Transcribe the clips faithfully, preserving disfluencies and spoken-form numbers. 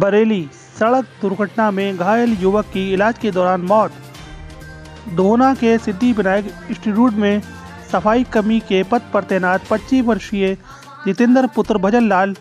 बरेली सड़क दुर्घटना में घायल युवक की इलाज के दौरान मौत। दोहना के सिद्धि विनायक इंस्टीट्यूट में सफाई कर्मी के पद पर तैनात पच्चीस वर्षीय जितेंद्र पुत्र भजन लाल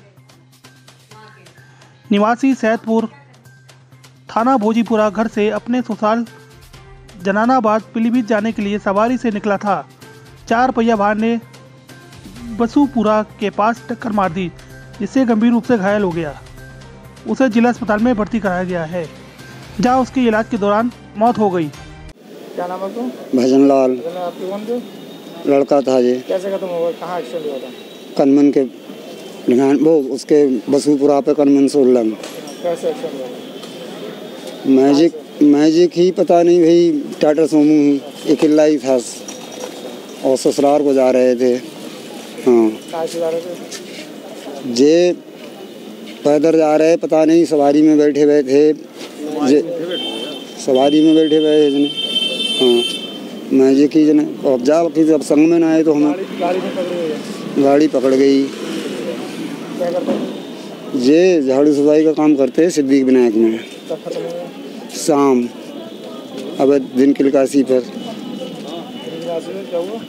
निवासी सैदपुर थाना भोजीपुरा घर से अपने ससुराल जनानाबाद पीलीभीत जाने के लिए सवारी से निकला था। चार पहिया वाहन ने बसूपुरा के पास टक्कर मार दी, जिससे गंभीर रूप से घायल हो गया। उसे जिला अस्पताल में भर्ती कराया गया है, जहां उसकी इलाज के दौरान मौत हो गई। क्या नाम है आपका? भजन लाल। आपके कौन थे? लड़का था जी। कैसे खत्म हुआ? कहाँ एक्सीडेंट हुआ था? कनमन के वो उसके बसूपुरा पे कनमन से उल्लंघ। कैसे एक्सीडेंट हुआ? मैजिक मैजिक ही पता नहीं भाई, टाटा सोमू ही अकेला ही था और ससुराल को जा रहे थे। हाँ कहाँ से जा रहे थे? जे पैदल जा रहे, पता नहीं सवारी में बैठे हुए थे, जे सवारी में बैठे हुए जने। हाँ मैजिक ही जने अब जा कि जब संग में ना आए तो हमें गाड़ी में पकड़ी हुई है। गाड़ी पकड़ गई। क्या करते हैं? जे झाड़ू सफाई का काम करते हैं सिद्धि विनायक में। कब खत्म हुआ? शाम अब दिन की निकासी पर क्या हुआ?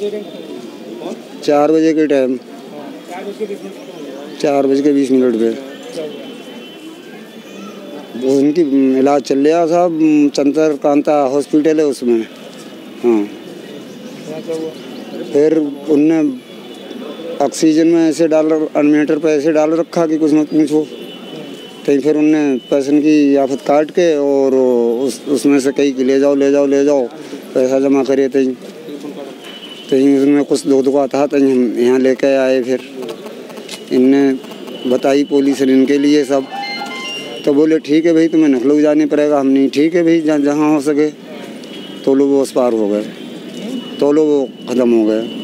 चार बजे के टाइम चार बज के बीस मिनट पे उनकी इलाज चल रहा था चंद्र कांता हॉस्पिटल है उसमें। हाँ फिर उनने ऑक्सीजन में ऐसे डाल एडमिटर पे ऐसे डाल रखा कि कुछ मत पूछो। तो फिर उनने पैसन की आफत काट के और उस उसमें से कहीं ले जाओ ले जाओ ले जाओ पैसा जमा करे थे। तो उसमें कुछ दो दुका था तो हम यहाँ लेके आए। फिर इनने बताई पुलिस ने इनके लिए सब, तो बोले ठीक है भाई तुम्हें नखलऊ जाने पड़ेगा। हम नहीं ठीक है भाई जहाँ जहाँ हो सके। तो लोग वो उस पार हो गए, तो लोग वो ख़त्म हो गए।